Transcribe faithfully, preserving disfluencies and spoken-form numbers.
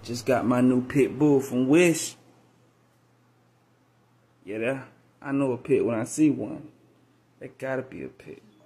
Just got my new pit bull from Wish. Yeah, that, I know a pit when I see one. That gotta be a pit.